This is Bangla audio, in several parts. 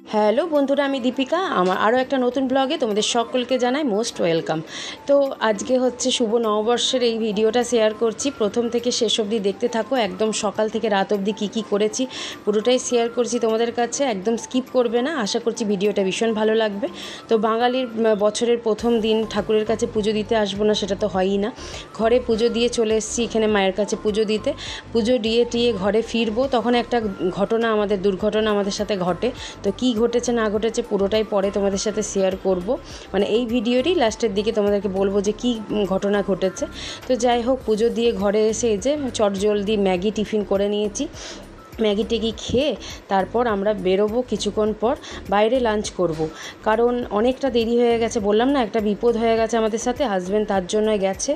হ্যালো বন্ধুরা, আমি দীপিকা। আমার আরও একটা নতুন ব্লগে তোমাদের সকলকে জানাই মোস্ট ওয়েলকাম। তো আজকে হচ্ছে শুভ নববর্ষের এই ভিডিওটা শেয়ার করছি। প্রথম থেকে শেষ অবধি দেখতে থাকো, একদম সকাল থেকে রাত অবধি কী করেছি পুরোটাই শেয়ার করছি তোমাদের কাছে, একদম স্কিপ করবে না। আশা করছি ভিডিওটা ভীষণ ভালো লাগবে। তো বাঙালির বছরের প্রথম দিন ঠাকুরের কাছে পুজো দিতে আসবো না সেটা তো হয়ই না। ঘরে পুজো দিয়ে চলে এসেছি এখানে মায়ের কাছে পুজো দিতে। পুজো দিয়ে ঘরে ফিরবো, তখন একটা দুর্ঘটনা আমাদের সাথে ঘটে। তো কী ঘটেছে না ঘটেছে পুরোটাই পরে তোমাদের সাথে শেয়ার করব, মানে এই ভিডিওরই লাস্টের দিকে তোমাদেরকে বলবো যে কী ঘটনা ঘটেছে। তো যাই হোক, পুজো দিয়ে ঘরে এসে এই যে চটজলদি ম্যাগি টিফিন করে নিয়েছি। ম্যাগি টেগি খেয়ে তারপর আমরা বেরোবো কিছুক্ষণ পর, বাইরে লাঞ্চ করব। কারণ অনেকটা দেরি হয়ে গেছে, বললাম না একটা বিপদ হয়ে গেছে আমাদের সাথে। হাজব্যান্ড তার জন্য গেছে,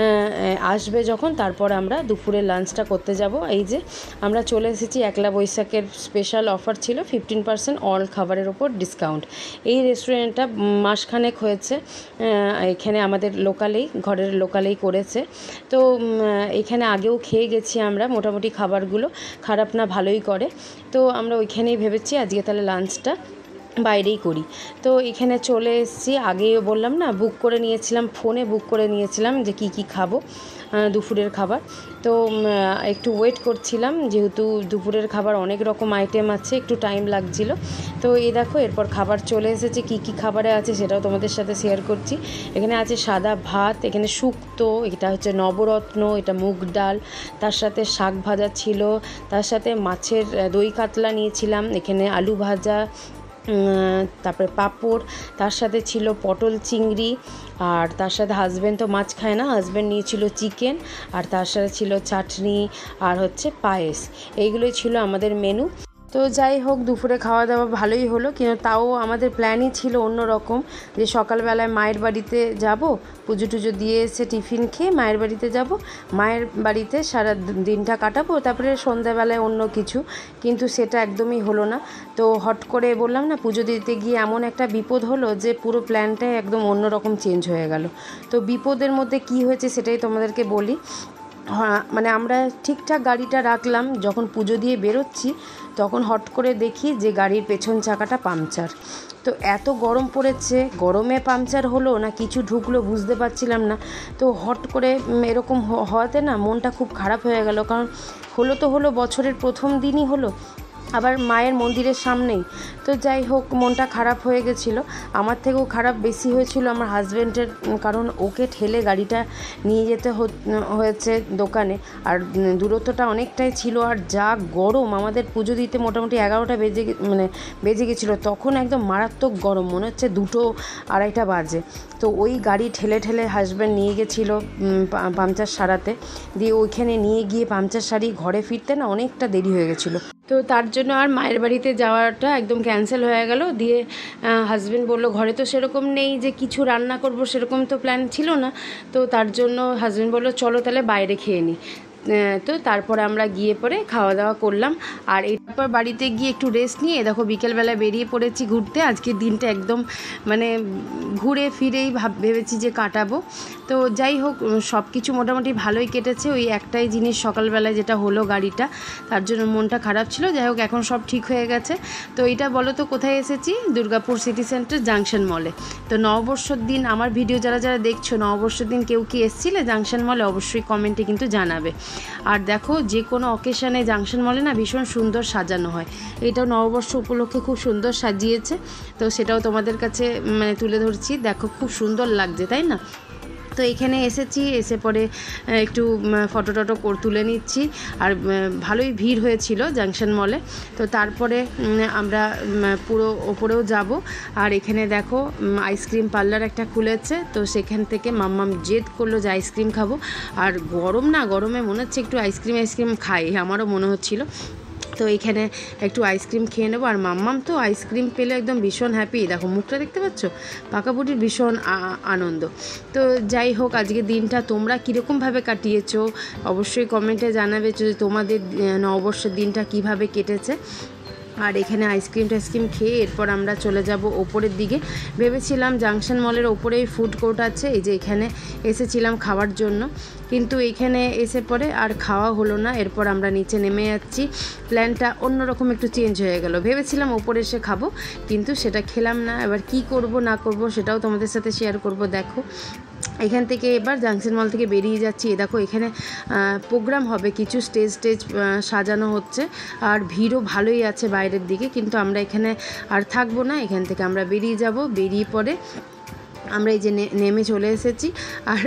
আসবে যখন তারপর আমরা দুপুরের লাঞ্চটা করতে যাব। এই যে আমরা চলে এসেছি, একলা বৈশাখের স্পেশাল অফার ছিল 15% অল খাবারের ওপর ডিসকাউন্ট। এই রেস্টুরেন্টটা মাসখানেক হয়েছে এখানে আমাদের ঘরের লোকালেই করেছে। তো এখানে আগেও খেয়ে গেছি আমরা, মোটামুটি খাবারগুলো খারাপ না, ভালোই করে। তো আমরা ওইখানেই ভেবেছি আজকে তাহলে লাঞ্চটা বাইরেই করি। তো এখানে চলে এসেছি, আগেই বললাম না ফোনে বুক করে নিয়েছিলাম যে কি খাবো দুপুরের খাবার। তো একটু ওয়েট করছিলাম, যেহেতু দুপুরের খাবার অনেক রকম আইটেম আছে, একটু টাইম লাগছিল। তো এই দেখো এরপর খাবার চলে এসেছে। কি খাবারে আছে সেটাও তোমাদের সাথে শেয়ার করছি। এখানে আছে সাদা ভাত, এখানে শুক্তো, এটা হচ্ছে নবরত্ন, এটা মুগ ডাল, তার সাথে শাক ভাজা ছিল, তার সাথে মাছের দই কাতলা নিয়েছিলাম, এখানে আলু ভাজা, তারপরে পাঁপড়, তার সাথে ছিল পটল চিংড়ি, আর তার সাথে হাজব্যান্ড তো মাছ খায় না, হাজব্যান্ড নিয়েছিল চিকেন, আর তার সাথে ছিল চাটনি আর হচ্ছে পায়েস। এইগুলোই ছিল আমাদের মেনু। তো যাই হোক, দুপুরে খাওয়া দাওয়া ভালোই হলো, কিন্তু তাও আমাদের প্ল্যানই ছিল অন্য রকম, যে সকালবেলায় মায়ের বাড়িতে যাব, পুজো টুজো দিয়ে এসে টিফিন খেয়ে মায়ের বাড়িতে যাব, মায়ের বাড়িতে সারা দিনটা কাটাবো, তারপরে সন্ধ্যাবেলায় অন্য কিছু। কিন্তু সেটা একদমই হলো না। তো হট করে বললাম না, পুজো দিতে গিয়ে এমন একটা বিপদ হলো যে পুরো প্ল্যানটাই একদম অন্য রকম চেঞ্জ হয়ে গেল। তো বিপদের মধ্যে কি হয়েছে সেটাই তোমাদেরকে বলি। মানে আমরা ঠিকঠাক গাড়িটা রাখলাম, যখন পুজো দিয়ে বেরোচ্ছি তখন হট করে দেখি যে গাড়ির পেছন চাকাটা পাংচার। তো এত গরম পড়েছে, গরমে পাংচার হলো না কিছু ঢুকলো বুঝতে পারছিলাম না। তো হট করে এরকম হওয়াতে না মনটা খুব খারাপ হয়ে গেল, কারণ হলো বছরের প্রথম দিনই হলো, আবার মায়ের মন্দিরের সামনেই। তো যাই হোক, মনটা খারাপ হয়ে গেছিলো। আমার থেকেও খারাপ বেশি হয়েছিল আমার হাজব্যান্ডের, কারণ ওকে ঠেলে গাড়িটা নিয়ে যেতে হয়েছে দোকানে, আর দূরত্বটা অনেকটাই ছিল, আর যা গরম, আমাদের পুজো দিতে মোটামুটি 11টা বেজে গেছিলো, তখন একদম মারাত্মক গরম, মনে হচ্ছে 2-2:30 বাজে। তো ওই গাড়ি ঠেলে হাজব্যান্ড নিয়ে গেছিলো পাংচার সারাতে, দিয়ে ওইখানে নিয়ে গিয়ে পাংচার সারিয়ে ঘরে ফিরতে না অনেকটা দেরি হয়ে গেছিলো। তো তার জন্য আর মায়ের বাড়িতে যাওয়াটা একদম ক্যান্সেল হয়ে গেল। দিয়ে হাজব্যান্ড বলল, ঘরে তো সেরকম নেই যে কিছু রান্না করব, সেরকম তো প্ল্যান ছিল না। তো তার জন্য হাজব্যান্ড বলল, চলো তাহলে বাইরে খেয়ে নিই। তো তারপরে আমরা গিয়ে পরে খাওয়া দাওয়া করলাম, আর এরপর বাড়িতে গিয়ে একটু রেস্ট নিয়ে দেখো বিকেলবেলায় বেরিয়ে পড়েছি ঘুরতে। আজকের দিনটা একদম মানে ঘুরে ফিরেই ভেবেছি যে কাটাবো। তো যাই হোক, সব কিছু মোটামুটি ভালোই কেটেছে। ওই একটাই জিনিস সকালবেলায় যেটা হলো গাড়িটা, তার জন্য মনটা খারাপ ছিল। যাই হোক, এখন সব ঠিক হয়ে গেছে। তো এটা বলো তো কোথায় এসেছি? দুর্গাপুর সিটি সেন্টার জাংশন মলে। তো নববর্ষর দিন আমার ভিডিও যারা দেখছো, নববর্ষর দিন কেউ কি এসছিলে জাংশন মলে? অবশ্যই কমেন্টে কিন্তু জানাবে। আর দেখো, যে কোনো অকেশানে জাংশন মলে না ভীষণ সুন্দর সাজানো হয়। এটাও নববর্ষ উপলক্ষে খুব সুন্দর সাজিয়েছে, তো সেটাও তোমাদের কাছে মানে তুলে ধরছি। দেখো খুব সুন্দর লাগছে, তাই না? তো এখানে এসে পরে একটু ফটো তুলে নিচ্ছি, আর ভালোই ভিড় হয়েছিল জাংশন মলে। তো তারপরে আমরা পুরো ওপরেও যাব, আর এখানে দেখো আইসক্রিম পার্লার একটা খুলেছে। তো সেখান থেকে মাম্মাম জেদ করলো যে আইসক্রিম খাবো, আর গরমে মনে হচ্ছে একটু আইসক্রিম খাই, আমারও মনে হচ্ছিল। তো এইখানে একটু আইসক্রিম খেয়ে নেবো, আর মাম্মাম তো আইসক্রিম পেলে একদম ভীষণ হ্যাপি। দেখো মুখটা দেখতে পাচ্ছ, পাকাপুটির ভীষণ আনন্দ। তো যাই হোক, আজকের দিনটা তোমরা কীরকমভাবে কাটিয়েছো অবশ্যই কমেন্টে জানাবে, যে তোমাদের নববর্ষের দিনটা কিভাবে কেটেছে। আর এখানে আইসক্রিম খেয়ে এরপর আমরা চলে যাব ওপরের দিকে। ভেবেছিলাম জাংশন মলের ওপরেই ফুড কোর্ট আছে, এই যে এখানে এসেছিলাম খাওয়ার জন্য। কিন্তু এইখানে এসে পরে আর খাওয়া হলো না। এরপর আমরা নিচে নেমে যাচ্ছি। প্ল্যানটা অন্যরকম একটু চেঞ্জ হয়ে গেল। ভেবেছিলাম ওপরে এসে খাবো, কিন্তু সেটা খেলাম না। এবার কি করব না করব সেটাও তোমাদের সাথে শেয়ার করব। দেখো এখান থেকে এবার জাংশন মল থেকে বেরিয়ে যাচ্ছি। দেখো এখানে প্রোগ্রাম হবে, কিছু স্টেজ সাজানো হচ্ছে, আর ভিড়ও ভালোই আছে বাইরের দিকে। কিন্তু আমরা এখানে আর থাকবো না, এখান থেকে আমরা বেরিয়ে যাব। বেরিয়ে পরে আমরা এই যে নেমে চলে এসেছি। আর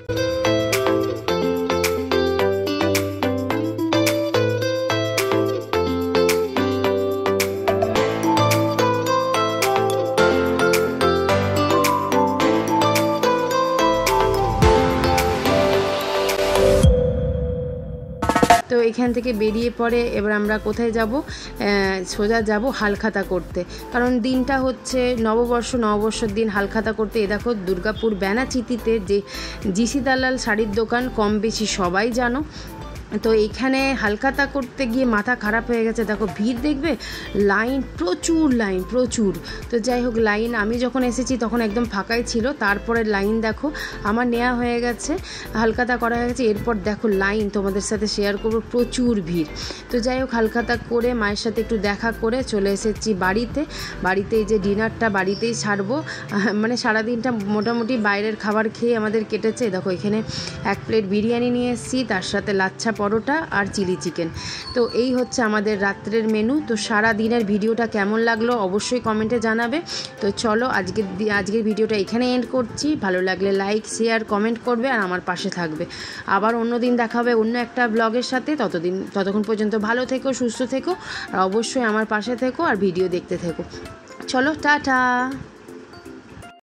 তো এখান থেকে বেরিয়ে পরে এবার আমরা কোথায় যাব? সোজা যাব হালখাতা করতে, কারণ দিনটা হচ্ছে নববর্ষের দিন। হালখাতা করতে দেখো দুর্গাপুর ব্যানাচিতিতে যে জিসি দালাল শাড়ির দোকান, কম বেশি সবাই জানো। তো এইখানে হালখাতা করতে গিয়ে মাথা খারাপ হয়ে গেছে। দেখো ভিড় দেখবে, লাইন প্রচুর। তো যাই হোক, লাইন আমি যখন এসেছি তখন একদম ফাঁকাই ছিল। তারপরে লাইন দেখো আমার নেওয়া হয়ে গেছে, হালখাতা করা হয়ে গেছে। এরপর দেখো লাইন তোমাদের সাথে শেয়ার করবো, প্রচুর ভিড়। তো যাই হোক, হালখাতা করে মায়ের সাথে একটু দেখা করে চলে এসেছি বাড়িতে। এই যে ডিনারটা বাড়িতেই ছাড়বো। মানে সারাদিনটা মোটামুটি বাইরের খাবার খেয়ে আমাদের কেটেছে। দেখো এখানে 1 প্লেট বিরিয়ানি নিয়ে এসেছি, তার সাথে লাচ্ছা পরোটা আর চিলি চিকেন। তো এই হচ্ছে আমাদের রাত্রের মেনু। তো সারা দিনের ভিডিওটা কেমন লাগলো অবশ্যই কমেন্টে জানাবে। তো চলো আজকের ভিডিওটা এখানে এন্ড করছি। ভালো লাগলে লাইক, শেয়ার, কমেন্ট করবে আর আমার পাশে থাকবে। আবার অন্য দিন দেখা হবে অন্য একটা ব্লগের সাথে। ততক্ষণ পর্যন্ত ভালো থেকো, সুস্থ থেকো, আর অবশ্যই আমার পাশে থেকো আর ভিডিও দেখতে থেকো। চলো টাটা।